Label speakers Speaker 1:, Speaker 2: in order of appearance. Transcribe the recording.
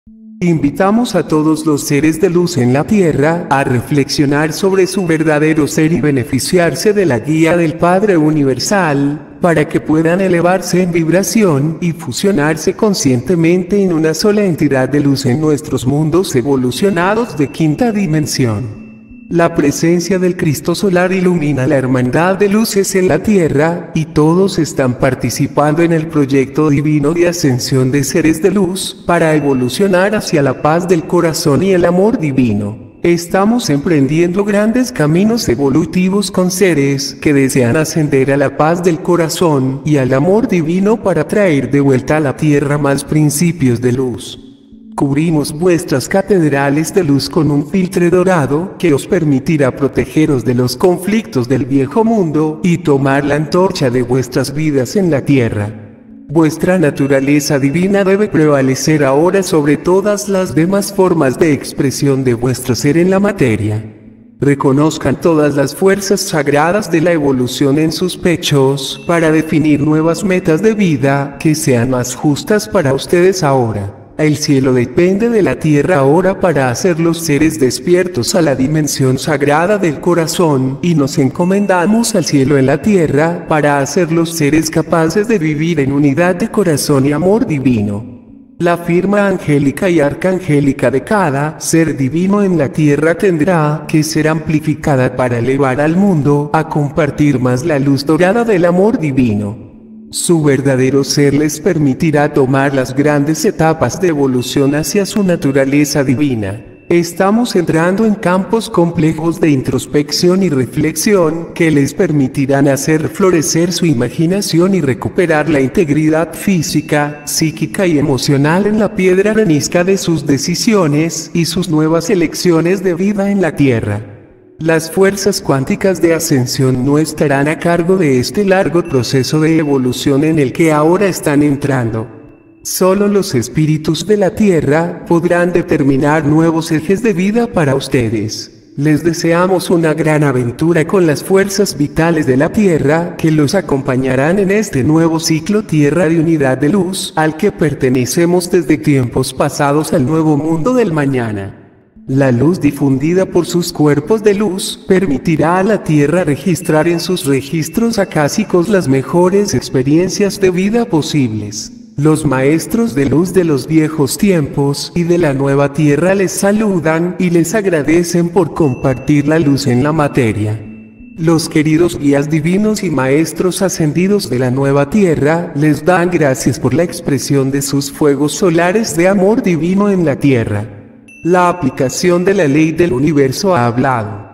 Speaker 1: Invitamos a todos los seres de luz en la Tierra a reflexionar sobre su verdadero ser y beneficiarse de la guía del Padre Universal, para que puedan elevarse en vibración y fusionarse conscientemente en una sola entidad de luz en nuestros mundos evolucionados de quinta dimensión. La presencia del Cristo solar ilumina la hermandad de luces en la Tierra, y todos están participando en el proyecto divino de ascensión de seres de luz, para evolucionar hacia la paz del corazón y el amor divino. Estamos emprendiendo grandes caminos evolutivos con seres que desean ascender a la paz del corazón y al amor divino para traer de vuelta a la Tierra más principios de luz. Cubrimos vuestras catedrales de luz con un filtro dorado que os permitirá protegeros de los conflictos del viejo mundo y tomar la antorcha de vuestras vidas en la Tierra. Vuestra naturaleza divina debe prevalecer ahora sobre todas las demás formas de expresión de vuestro ser en la materia. Reconozcan todas las fuerzas sagradas de la evolución en sus pechos para definir nuevas metas de vida que sean más justas para ustedes ahora. El cielo depende de la tierra ahora para hacer los seres despiertos a la dimensión sagrada del corazón, y nos encomendamos al cielo en la tierra para hacer los seres capaces de vivir en unidad de corazón y amor divino. La firma angélica y arcangélica de cada ser divino en la tierra tendrá que ser amplificada para elevar al mundo a compartir más la luz dorada del amor divino. Su verdadero ser les permitirá tomar las grandes etapas de evolución hacia su naturaleza divina. Estamos entrando en campos complejos de introspección y reflexión que les permitirán hacer florecer su imaginación y recuperar la integridad física, psíquica y emocional en la piedra arenisca de sus decisiones y sus nuevas elecciones de vida en la Tierra. Las fuerzas cuánticas de ascensión no estarán a cargo de este largo proceso de evolución en el que ahora están entrando. Solo los espíritus de la Tierra podrán determinar nuevos ejes de vida para ustedes. Les deseamos una gran aventura con las fuerzas vitales de la Tierra que los acompañarán en este nuevo ciclo Tierra de Unidad de Luz al que pertenecemos desde tiempos pasados al nuevo mundo del mañana. La luz difundida por sus cuerpos de luz permitirá a la Tierra registrar en sus registros acásicos las mejores experiencias de vida posibles. Los maestros de luz de los viejos tiempos y de la nueva Tierra les saludan y les agradecen por compartir la luz en la materia. Los queridos guías divinos y maestros ascendidos de la nueva Tierra les dan gracias por la expresión de sus fuegos solares de amor divino en la Tierra. La aplicación de la ley del universo ha hablado.